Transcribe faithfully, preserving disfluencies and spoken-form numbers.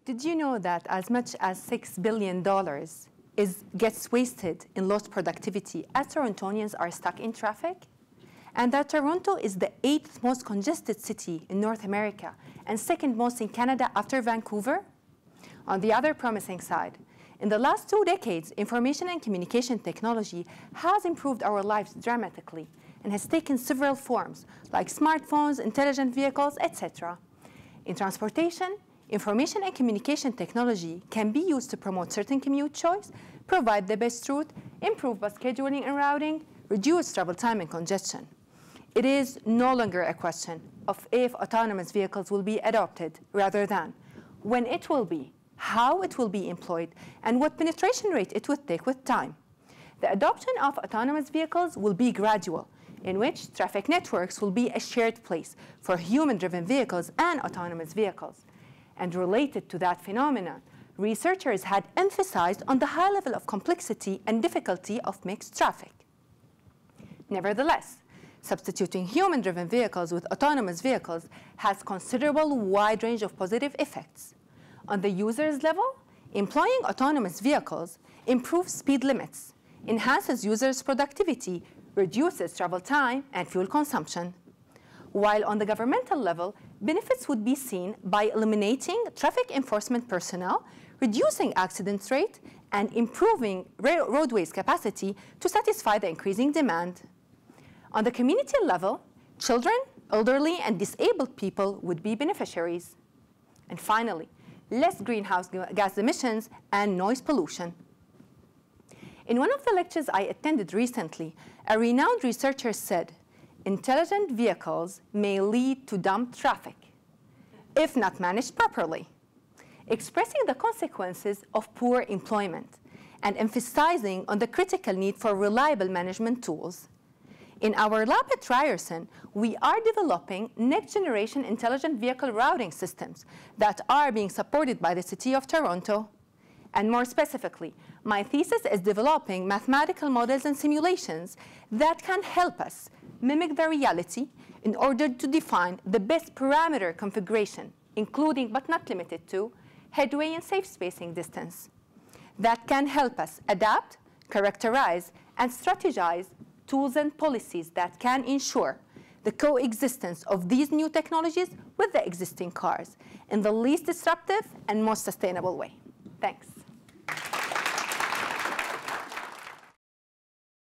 Did you know that as much as six billion dollars is, gets wasted in lost productivity as Torontonians are stuck in traffic? And that Toronto is the eighth most congested city in North America and second most in Canada after Vancouver? On the other promising side, in the last two decades, information and communication technology has improved our lives dramatically and has taken several forms, like smartphones, intelligent vehicles, et cetera. In transportation, information and communication technology can be used to promote certain commute choice, provide the best route, improve bus scheduling and routing, reduce travel time and congestion. It is no longer a question of if autonomous vehicles will be adopted, rather than when it will be, how it will be employed, and what penetration rate it would take with time. The adoption of autonomous vehicles will be gradual, in which traffic networks will be a shared place for human-driven vehicles and autonomous vehicles. And related to that phenomenon, researchers had emphasized on the high level of complexity and difficulty of mixed traffic. Nevertheless, substituting human-driven vehicles with autonomous vehicles has considerable wide range of positive effects. On the user's level, employing autonomous vehicles improves speed limits, enhances users' productivity, reduces travel time and fuel consumption. While on the governmental level, benefits would be seen by eliminating traffic enforcement personnel, reducing accident rate, and improving roadways capacity to satisfy the increasing demand. On the community level, children, elderly, and disabled people would be beneficiaries. And finally, less greenhouse gas emissions and noise pollution. In one of the lectures I attended recently, a renowned researcher said, intelligent vehicles may lead to dumb traffic, if not managed properly, expressing the consequences of poor employment and emphasizing on the critical need for reliable management tools. In our lab at Ryerson, we are developing next-generation intelligent vehicle routing systems that are being supported by the City of Toronto. And more specifically, my thesis is developing mathematical models and simulations that can help us mimic the reality in order to define the best parameter configuration, including but not limited to headway and safe spacing distance, that can help us adapt, characterize, and strategize tools and policies that can ensure the coexistence of these new technologies with the existing cars in the least disruptive and most sustainable way. Thanks.